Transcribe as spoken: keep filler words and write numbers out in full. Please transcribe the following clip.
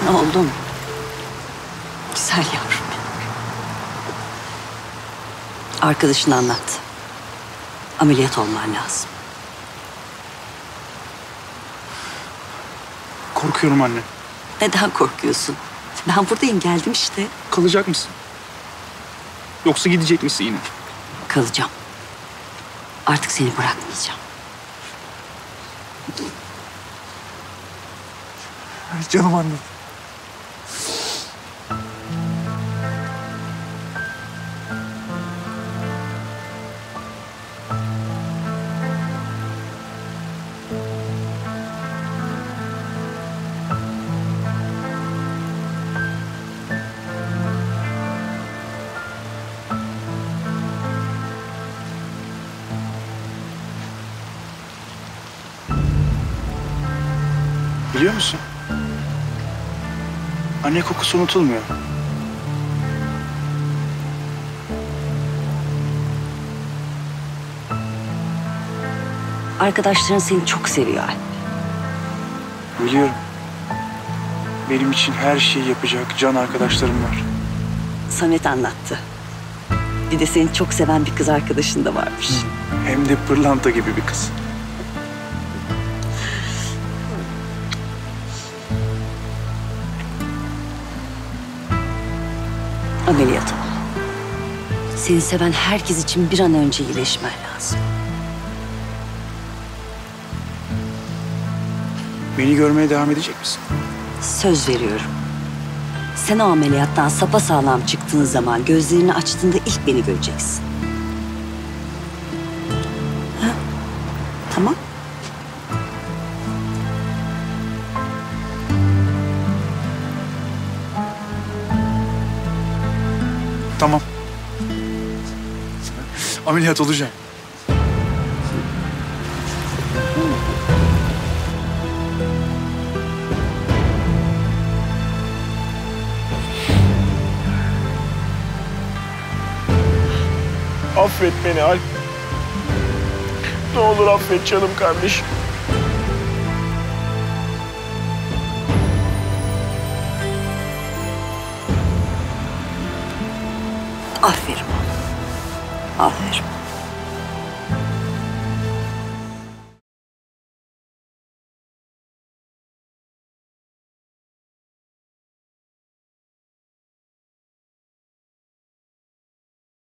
Oğlum. Güzel yavrum. Arkadaşın anlattı. Ameliyat olman lazım. Korkuyorum anne. Neden korkuyorsun? Ben buradayım, geldim işte. Kalacak mısın? Yoksa gidecek misin yine? Kalacağım. Artık seni bırakmayacağım. Canım annem. Biliyor musun? Anne kokusu unutulmuyor. Arkadaşların seni çok seviyor Alp. Biliyorum. Benim için her şeyi yapacak can arkadaşlarım var. Samet anlattı. Bir de seni çok seven bir kız arkadaşın da varmış. Hem de pırlanta gibi bir kız. Ameliyat ol. Seni seven herkes için bir an önce iyileşmen lazım. Beni görmeye devam edecek misin? Söz veriyorum. Sen o ameliyattan sapasağlam çıktığın zaman, gözlerini açtığında ilk beni göreceksin. Ha? Tamam. Tamam. Ameliyat olacağım. Affet beni Alp. Ne olur affet canım kardeşim. Aferin oğlum. Aferin.